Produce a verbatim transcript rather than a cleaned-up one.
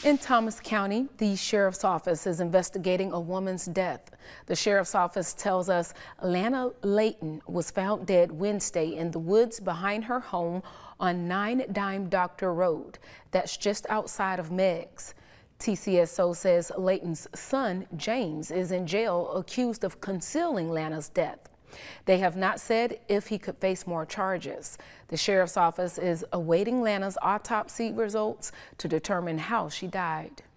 In Thomas County, the Sheriff's Office is investigating a woman's death. The Sheriff's Office tells us Lana Layton was found dead Wednesday in the woods behind her home on nine Dime Doctor Road. That's just outside of Meigs. T C S O says Layton's son, James, is in jail accused of concealing Lana's death. They have not said if he could face more charges. The Sheriff's Office is awaiting Lana's autopsy results to determine how she died.